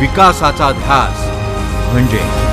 विकासाचा ध्यास म्हणजे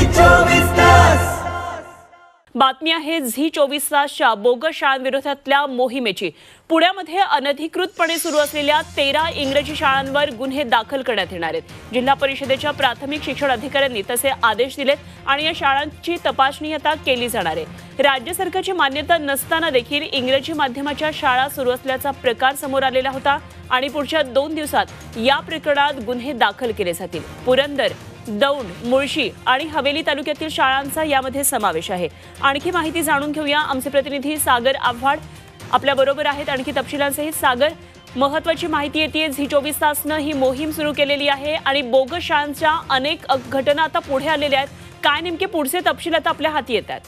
बातमी आहे झी24 तासच्या बोगस शाळांविरोधातल्या मोहिमेची। पुण्यामध्ये अनधिकृतपणे सुरू असलेल्या 13 इंग्रजी शाळांवर गुन्हे दाखल करण्यात येणार आहेत। जिल्हा परिषदेच्या प्राथमिक शिक्षण अधिकाऱ्यांनी तसे आदेश दिलेत आणि या शाळांची तपासणी आता केली जाणार आहे। राज्य सरकारची मान्यता नसताना देखील इंग्रजी माध्यमाच्या शाळा सुरू असल्याचा प्रकार समोर आलेला होता आणि पुढच्या 2 दिवसात या प्रकरणात गुन्हे दाखल केले जातील। पुरंदर, दौंड, मुळशी आणि हवेली तालुक्यातील शाळांचा यामध्ये समावेश आहे। आणखी माहिती जाणून घेऊया। आमचे प्रतिनिधी सागर आव्हाड आपल्या बरोबर आहेत आणखी तपशिलांसहित। सागर, महत्त्वाची माहिती येते झी24 तासनं ही मोहीम सुरू केलेली आहे आणि बोगस शाळांच्या अनेक घटना आता पुढे आलेल्या आहेत। काय नेमके पुढचे तपशील आता आपल्या हाती येतात?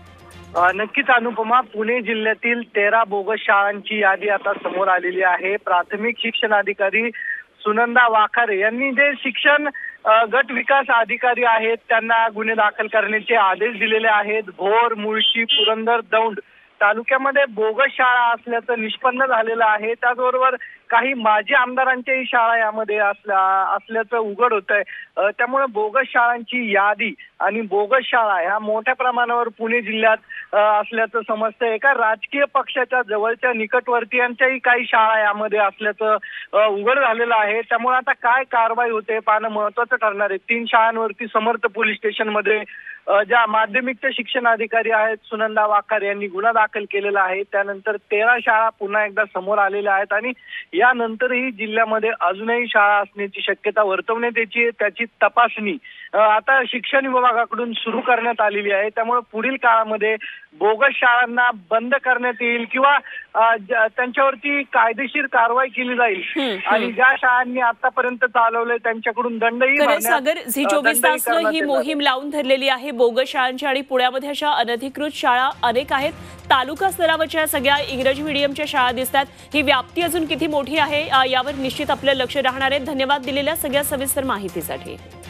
नक्कीच अनुपमा, पुणे जिल्ह्यातील 13 बोगस शाळांची यादी आता समोर आलेली आहे। प्राथमिक शिक्षण अधिकारी सुनंदा वाखारे यांनी जे शिक्षण गट विकास अधिकारी आहेत त्यांना गुन्हे दाखल करण्याचे आदेश दिलेले आहेत। भोर, मुळशी, पुरंदर, दौंड तालुक्यामध्ये बोगस शाळा असल्याचं निष्पन्न झालेलं आहे। त्याचबरोबर काही माजी आमदारांच्याही शाळा यामध्ये असल्याचं उघड होतंय। त्यामुळे बोगस शाळांची यादी आणि बोगस शाळा ह्या मोठ्या प्रमाणावर पुणे जिल्ह्यात असल्याचं समजतंय। एका राजकीय पक्षाच्या जवळच्या निकटवर्तीयांच्याही काही शाळा यामध्ये असल्याचं उघड झालेलं आहे। त्यामुळे आता काय कारवाई होते पाहणं महत्त्वाचं ठरणार आहे। 3 शाळांवरती समर्थ पोलीस स्टेशनमध्ये ज्या माध्यमिकचे शिक्षण अधिकारी आहेत सुनंदा वाखारे यांनी गुन्हा दाखल केलेला आहे। त्यानंतर 13 शाळा पुन्हा एकदा समोर आलेल्या आहेत आणि यानंतरही जिल्ह्यामध्ये अजूनही शाळा असण्याची शक्यता वर्तवण्यात यायची आहे। त्याची तपासणी आता शिक्षण विभागाकडून सुरू करण्यात आलेली आहे। त्यामुळे पुढील काळामध्ये बोगस शाळांना बंद करण्यात येईल किंवा त्यांच्यावरती कायदेशीर कारवाई केली जाईल आणि ज्या शाळांनी आतापर्यंत चालवले त्यांच्याकडून दंडही सागर, झी24 तासनं ही मोहीम लावून धरलेली आहे बोगस शाळांची आणि पुण्यामध्ये अशा अनधिकृत शाळा अनेक आहेत। तालुका स्तरावरच्या सगळ्या इंग्रजी मीडियमच्या शाळा दिसतात। ही व्याप्ती अजून किती मोठी आहे यावर निश्चित आपलं लक्ष राहणार आहे। धन्यवाद दिलेल्या सगळ्या सविस्तर माहितीसाठी।